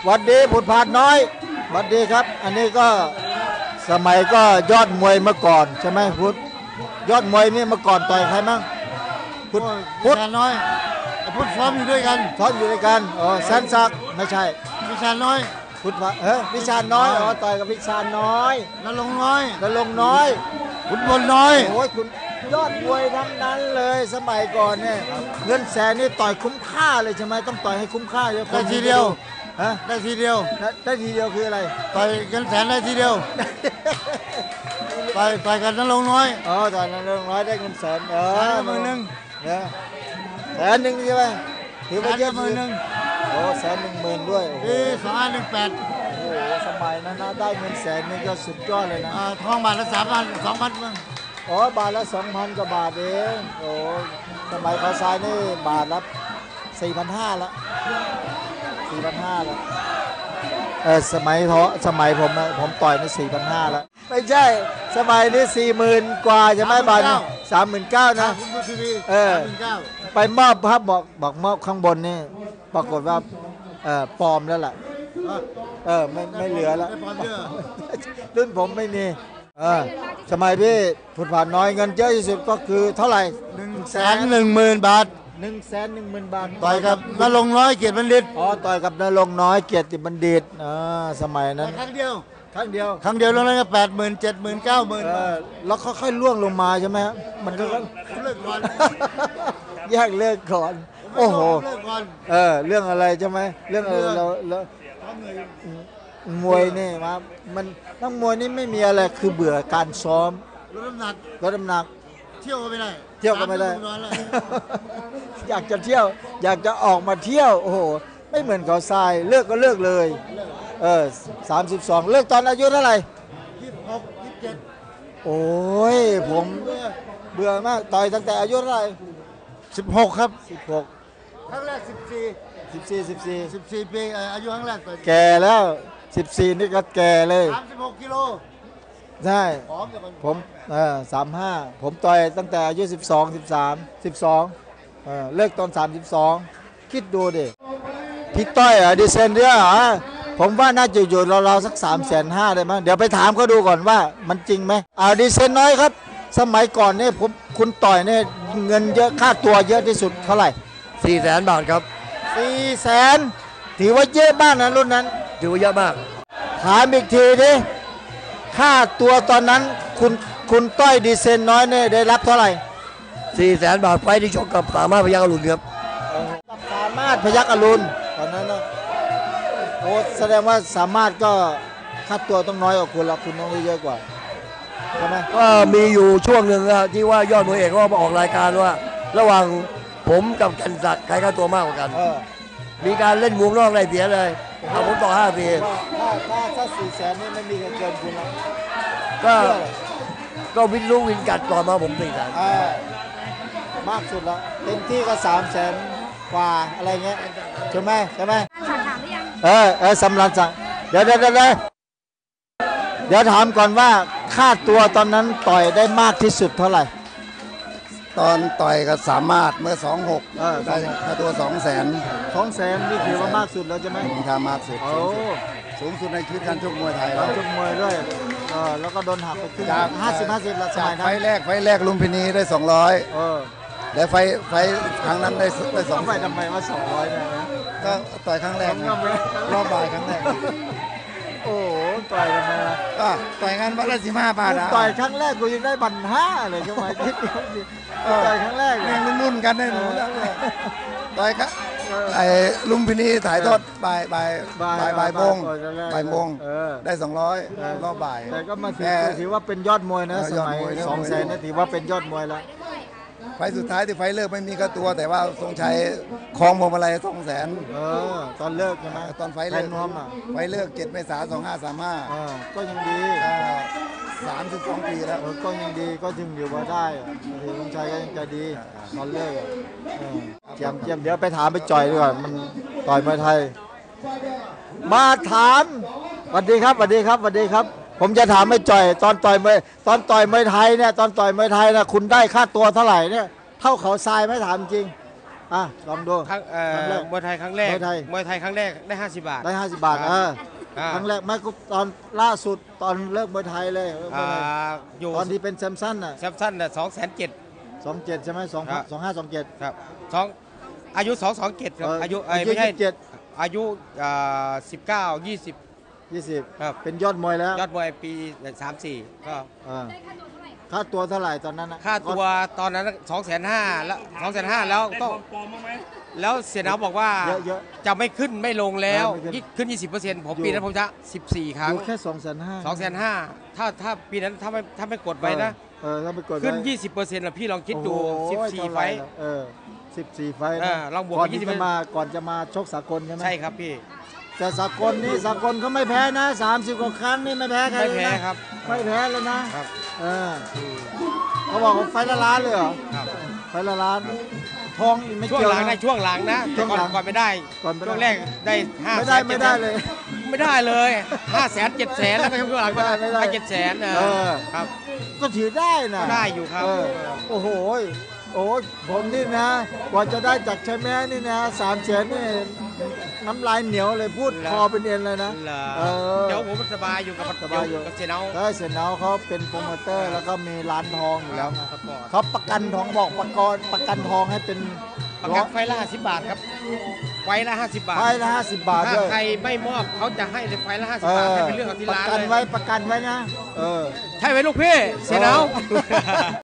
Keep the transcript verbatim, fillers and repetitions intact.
วัดดีผุดผาดน้อยวัดดีครับอันนี้ก็สมัยก็ยอดมวยเมื่อก่อนใช่ไหมพุทธยอดมวยนี่เมื่อก่อนต่อยใครมั่งพุทธพุทธน้อยพุทธซ้อมอยู่ด้วยกันซ้อมอยู่ด้วยกันอ๋อแสนศักดิ์ไม่ใช่วิชาน้อยพุทธเฮ้ยวิชาน้อยอ๋อต่อยกับวิชาน้อยนรงน้อยนรงน้อยขุนพลน้อยโอ้ยคุณยอดมวยทั้งนั้นเลยสมัยก่อนเนี่ยเงินแสนนี่ต่อยคุ้มค่าเลยใช่ไหมต้องต่อยให้คุ้มค่าเยอะได้ทีเดียวฮะได้ทีเดียวได้ทีเดียวคืออะไรต่อยเงินแสนได้ทีเดียวต่อยต่อยกันนรงน้อยอ๋อต่อยนรงน้อยได้เงินแสนเออหมื่นหนึ่งเนี่ยแสนหนึ่งใช่ไหมถือว่าเยอะหมื่นหนึ่งโอ้แสนหนึ่งหมื่นด้วยปีสองพันหนึ่งแปดโอ้สมัยนั้นนะได้เงินแสนนี่ก็สุดยอดเลยนะทองบาทละสามพันสองพันมั้งอ๋อบาทละสองพันกว่าบาทเองโอ้สมัยเขาทรายนี่บาทละสี่พันห้าละสี่พันห้าละเออสมัยท้อสมัยผมนะผมต่อยนี่สี่พันห้าแล้วไม่ใช่สมัยนี้สี่หมื่นกว่าใช่ไหมบาทสามหมื่นเก้านะเออไปมอบครับบอกบอกมอบข้างบนนี่ปรากฏว่าเออปลอมแล้วล่ะเออไม่ไม่เหลือแล้วรุ่นผมไม่มีเออสมัยพี่ผุดผ่านน้อยเงินเยอะที่สุดก็คือเท่าไหร่หนึ่งแสนหนึ่งหมื่นบาทหนึ่งแสนหนึ่งหมื่นบาทต่อยกับนรงน้อยเกียรติบัณฑิตอ๋อต่อยกับนรงน้อยเกียรติบัณฑิตอ่าสมัยนั้นครั้งเดียวครั้งเดียวครั้งเดียวแล้วนั่นก็แปดหมื่นเจ็ดหมื่นเก้าหมื่นแล้วค่อยๆล่วงลงมาใช่ไหมมันก็เลิกก่อนแยกเลิกก่อนโอ้โหเออเรื่องอะไรใช่ไหมเรื่องอะไรเราเรามวยนี่มามันนักมวยนี่ไม่มีอะไรคือเบื่อการซ้อมลดน้ำหนักลดน้ำหนักเที่ยวก็ไม่ได้เที่ยวก็ไม่ได้อยากจะเที่ยวอยากจะออกมาเที่ยวโอ้โหไม่เหมือนเขาทรายเลิกก็เลิกเลยเออสามสิบสองเลิกตอนอายุเท่าไหร่ยี่สิบหกยี่สิบเจ็ดโอ้ยผมเบื่อมากต่อยตั้งแต่อายุเท่าไหร่สิบหกครับสิบหกครั้งแรกสิบสี่สิบสี่สิบสี่สิบสี่ปีอายุครั้งแรกแก่แล้วสิบสี่นี่ก็แก่เลยสามสิบหกกิโลใช่ผมเออสามห้าผมต่อยตั้งแต่อายุสิบสองสิบสามสิบสองเออเลิกตอนสามสิบสองคิดดูดิพี่ต้อยอ่ะดิเซนเดียเหรอผมว่าน่าจะอยู่เราๆสักสามแสนห้าได้มั้งเดี๋ยวไปถามเขาดูก่อนว่ามันจริงไหมอ่าดิเซนน้อยครับสมัยก่อนเนี่ยผมคุณต่อยเนี่ยเงินเยอะค่าตัวเยอะที่สุดเท่าไหร่สี่แสนบาทครับสี่แสนถือว่าเยอะมากนะรุ่นนั้นถือว่าเยอะมากถามอีกทีดิค่าตัวตอนนั้นคุณคุณต้อยดีเซนน้อยเนี่ยได้รับเท่าไหร่สี่แสนบาทไฟที่ชกกับสามารถพยัคฆ์อรุณครับกับสามารถพยัคฆ์อรุณตอนนั้นนะโอ้แสดงว่าสามารถก็ค่าตัวต้องน้อยกว่าคุณละคุณต้องได้เยอะกว่าใช่ไหมก็มีอยู่ช่วงหนึ่งที่ว่ายอดมวยเอกก็มาออกรายการว่าระหว่างผมกับกันศักดิ์ใครค่าตัวมากกว่ากันมีการเล่นมุมนอกไรเสียเลยเอาผมต่อห้าปีถ้าถ้าถ้าสี่แสนนี่ไม่มีเกินคุณแล้วก็ก็วินรู้วินกัดต่อมาผมสี่แสนมากสุดแล้วเต็มที่ก็สามแสนกว่าอะไรเงี้ยใช่ไหมใช่ไหมเออเออสำหรับสั่งเดี๋ยวเดี๋ยวเดี๋ยวเดี๋ยวถามก่อนว่าค่าตัวตอนนั้นต่อยได้มากที่สุดเท่าไหร่ตอนต่อยกับสามารถเมื่อสองหกได้ค่าตัวสองแสนสองแสนนี่ถือว่ามากสุดแล้วใช่ไหมทำมากสุดสูงสุดในชีวิตการชกมวยไทยแล้วชกมวยด้วยเออแล้วก็โดนหักไปขึ้นจากห้าสิบห้าสิบละสมัยนั้นไฟแรกไฟแรกลุมพินีได้สองร้อยแล้วไฟไฟครั้งนั้นได้ได้สองไฟทำไมว่าสองร้อยเนี่ยก็ต่อยครั้งแรกรอบบ่ายครั้งแรกโอ้ต่อยทำไมล่ะก็ต่อยงานวันละสิบห้าบาทต่อยครั้งแรกกูยังได้บันห้าเลยใช่ไหมคิดดูต่อยครั้งแรกเนี่ยรุ่นๆกันได้หนูต่อยครับไอ้ลุมพินีถ่ายทอดบ่ายบ่ายบ่ายบ่ายโมงบ่ายโมงได้สองร้อยรอบบ่ายแต่ก็มาถือว่าเป็นยอดมวยนะสมัยสองแสนนี่ถือว่าเป็นยอดมวยแล้วไฟสุดท้ายที่ไฟเลิกไม่มีค่าตัวแต่ว่าทรงชัยคลองพวงมาลัยสองแสนเออตอนเลิกใช่ไหมตอนไฟเลิกไฟเลิกเจ็ดเมษายนสองห้าสามห้าก็ยังดีสามสิบสองปีแล้วก็ยังดีก็ถึงอยู่มาได้ทีทรงชัยก็ยังใจดีตอนเลิกเจียมเจียมเดี๋ยวไปถามไปจ่อยดีกว่ามันต่อยมวยไทยมาถามสวัสดีครับสวัสดีครับสวัสดีครับผมจะถามไม่จ่อยตอนต่อยมวยตอนต่อยมวยไทยเนี่ยตอนต่อยมวยไทยนะคุณได้ค่าตัวเท่าไหร่เนี่ยเท่าเขาทรายไม่ถามจริงอ่ะลองดูครั้งเอ่อครั้งแรกมวยไทยครั้งแรกมวยไทยมวยไทยครั้งแรกได้ห้าสิบบาทได้ห้าสิบบาทครับเอออ่าครั้งแรกไม่ก็ตอนล่าสุดตอนเลิกมวยไทยเลยเลิกมอ่าวยไทยอยู่ตอนที่เป็นแซมสันน่ะแซมสันน่ะสองแสนเจ็ดสองเจ็ดใช่ไหมสองครับสองห้าสองเจ็ดครับสองอายุสองสองเจ็ดครับอายุเอ้ยอายุไม่ใช่ยี่สิบเจ็ดอายุอ่าสิบเก้ายี่สิบยี่สิบครับเป็นยอดมวยแล้วยอดมวยปีสามสี่ก็เออค่าตัวเท่าไหร่ตอนนั้นนะค่าตัวตอนนั้นสองแสนห้าแล้วสองแสนห้าแล้วก็แล้วเสียหนาวบอกว่าเยอะเยอะจะไม่ขึ้นไม่ลงแล้วเออไม่ขึ้นขึ้น ยี่สิบเปอร์เซ็นต์ผมอยู่ปีนั้นผมจะสิบสี่ครั้งอยู่แค่สองแสนห้าสองแสนห้าถ้าถ้าปีนั้นถ้าไม่ถ้าไม่กดไว้นะเออถ้าไปกดไว้ขึ้น ยี่สิบเปอร์เซ็นต์ละพี่ลองคิดดูโอ้โหสิบสี่เท่าไฟหร่ท์ล่ะเออสิบสี่ไฟท์เอนะอลองบวกก่อนยี่สิที่บจะมาก่อนจะมาชกสากลใช่ไหมใช่ครับพี่แต่สากลนี่สากลเขาไม่แพ้นะสามสิบกว่าครั้งนี่ไม่แพ้ใครไม่เลยแพ้นะครับ ไม่แพ้เลยนะครับ เอออืมเขาบอกว่าไฟละล้านเลยเหรอครับไฟละล้านทองอีกไม่ช่วงเกี่ยวหลังนะได้ช่วงหลังนะช่วงก่อนหลังก่อนไม่ได้ก่อนไม่ได้ช่วงแรกได้ห้าไม่แสได้นไม่ได้เลยไม่ได้เลยห้าแสนเจ็ดแสนแล้วก็ช่วงหลังก็ไม่ได้ได้เจ็ดแสนเออครับก็ถือได้นะก็ได้อยู่ครับเโอ้โหโอ้ผมนี่นะกว่าจะได้จากชัยแม้นี่นะสามแสนนี่น้ำลายเหนียวเลยพูดคอเป็นเอ็นเลยนะเหรอเออเดี๋ยวผมสบายอยู่กับสบายอยู่กับเจเนาแล้วเสร็จแล้วเขาเป็นโปรโมเตอร์แล้วก็มีร้านทองอยู่แล้วไงสปอร์ตเขาประกันทองบอกประกันประกันทองให้เป็นประกันไฟละห้าสิบบาทครับไฟละห้าสิบบาทไฟละห้าสิบบาทถ้าด้วยใครไม่มอบเขาจะให้เลยไฟละห้าสิเอบบาทอให้เป็นเรื่องของที่ประร้านกันเลยไว้ประกันไว้นะ เออใช่ไหมลูกพี่เสยเนา